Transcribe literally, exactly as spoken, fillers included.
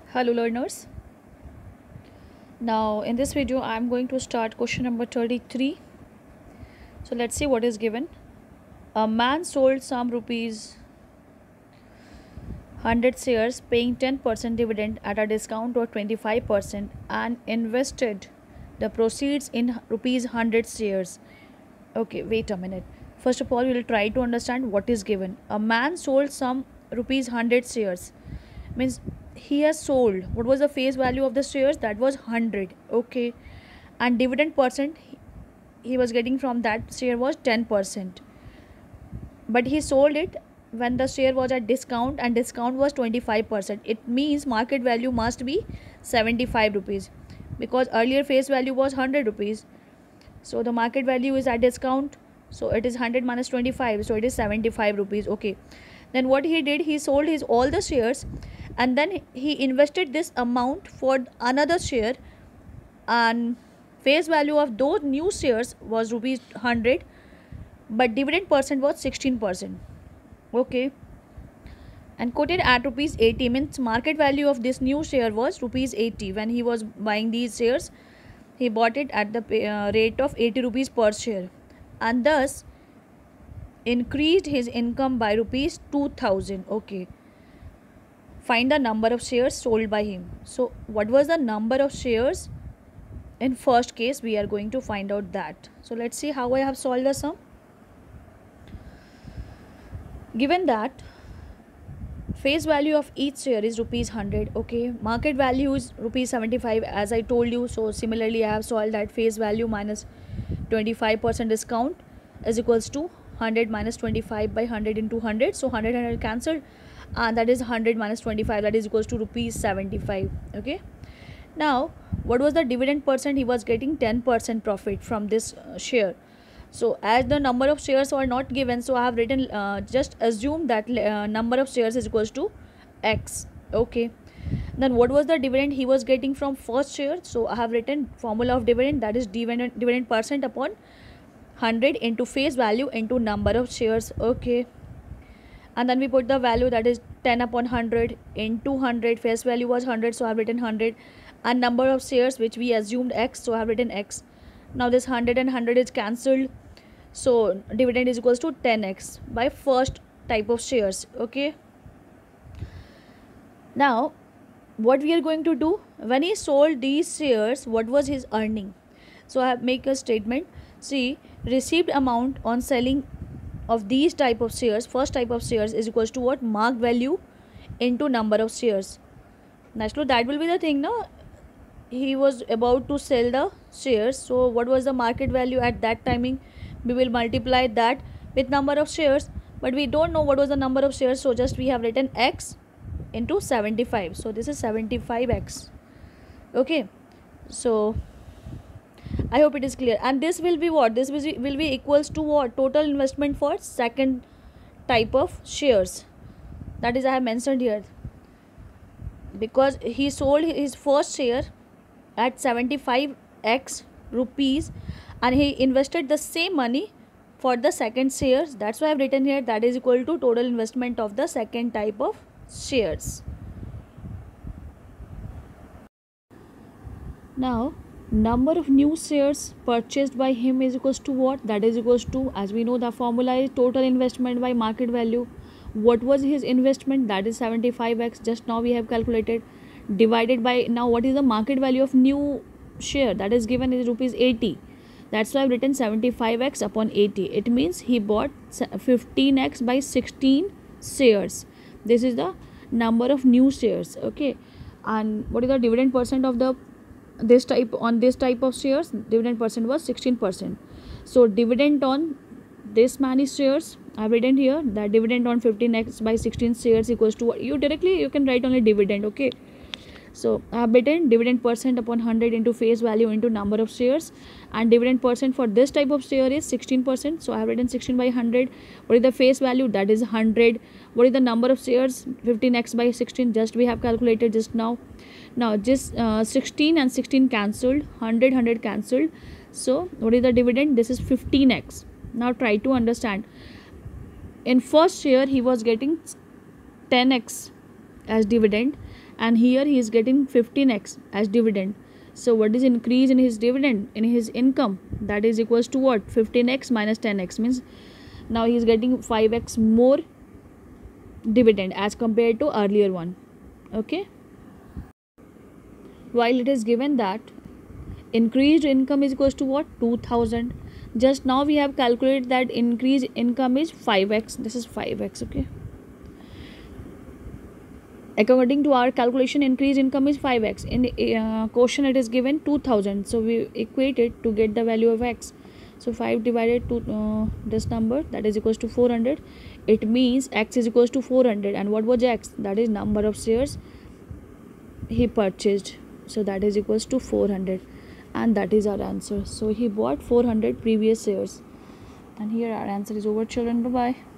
Hello learners. Now in this video I am going to start question number thirty-three. So let's see what is given. A man sold some rupees one hundred shares paying ten percent dividend at a discount of twenty-five percent and invested the proceeds in rupees one hundred shares. Okay, wait a minute. First of all, we will try to understand what is given. A man sold some rupees one hundred shares. Means he has sold. What was the face value of the shares? That was one hundred. Okay. And dividend percent he, he was getting from that share was ten percent. But he sold it when the share was at discount and discount was twenty-five percent. It means market value must be seventy-five rupees because earlier face value was one hundred rupees. So the market value is at discount. So it is one hundred minus twenty-five. So it is seventy-five rupees. Okay. Then what he did, he sold his all the shares and then he invested this amount for another share, and face value of those new shares was rupees one hundred, but dividend percent was sixteen percent. Okay. And quoted at rupees eighty, means market value of this new share was rupees eighty. When he was buying these shares, he bought it at the uh, rate of eighty rupees per share, and thus increased his income by rupees two thousand. Okay. Find the number of shares sold by him. So what was the number of shares in first case? We are going to find out that. So let's see how I have solved the sum. Given that face value of each share is rupees one hundred. Okay, market value is rupees seventy-five as I told you. So similarly I have solved that face value minus twenty-five percent discount is equals to one hundred minus twenty-five by one hundred into one hundred. So one hundred one hundred cancelled, and that is one hundred minus twenty-five, that is equals to rupees seventy-five. Okay. Now what was the dividend percent? He was getting ten percent profit from this uh, share. So as the number of shares are not given, so I have written uh, just assume that uh, number of shares is equals to X. Okay. Then what was the dividend he was getting from first share? So I have written formula of dividend, that is dividend dividend percent upon one hundred into face value into number of shares. Okay. And then we put the value, that is ten upon one hundred into one hundred. Face value was one hundred, so I have written one hundred, and number of shares which we assumed X, so I have written X. Now this one hundred and one hundred is cancelled, so dividend is equals to ten x by first type of shares. Okay. Now what we are going to do, when he sold these shares, what was his earning? So I have make a statement. See, received amount on selling of these type of shares, first type of shares, is equals to what? Mark value into number of shares. Naturally that will be the thing. Now he was about to sell the shares, so what was the market value at that timing? We will multiply that with number of shares, but we don't know what was the number of shares, so just we have written X into seventy-five. So this is seventy-five x. Okay. So I hope it is clear. And this will be what? This will be, will be equals to what? Total investment for second type of shares. That is I have mentioned here. Because he sold his first share at seventy-five x rupees and he invested the same money for the second shares. That's why I have written here that is equal to total investment of the second type of shares. Now number of new shares purchased by him is equals to what? That is equals to, as we know, the formula is total investment by market value. What was his investment? That is seventy-five x. Just now we have calculated, divided by, now what is the market value of new share? That is given is rupees eighty. That's why I've written seventy-five x upon eighty. It means he bought fifteen x by sixteen shares. This is the number of new shares. Okay. And what is the dividend percent of the this type on this type of shares? Dividend percent was sixteen percent. So dividend on this many shares, I've written here that dividend on fifteen x by sixteen shares equals to what? You directly you can write only dividend. Okay. So I have written dividend percent upon one hundred into face value into number of shares, and dividend percent for this type of share is sixteen percent. So I have written sixteen by one hundred. What is the face value? That is one hundred. What is the number of shares? fifteen x by sixteen. Just we have calculated just now. Now just uh, sixteen and sixteen cancelled, one hundred, one hundred cancelled. So what is the dividend? This is fifteen x. Now try to understand. In first share he was getting ten x as dividend, and here he is getting fifteen x as dividend. So what is increase in his dividend, in his income? That is equals to what? fifteen x minus ten x, means now he is getting five x more dividend as compared to earlier one. Okay, while it is given that increased income is equals to what? two thousand. Just now we have calculated that increased income is five x. This is five x. Okay, according to our calculation, increased income is five x. In uh, question it is given two thousand, so we equate it to get the value of x. So five divided to uh, this number, that is equals to four hundred. It means x is equals to four hundred, and what was x? That is number of shares he purchased, so that is equals to four hundred, and that is our answer. So he bought four hundred previous shares, and here our answer is over, children. Bye bye.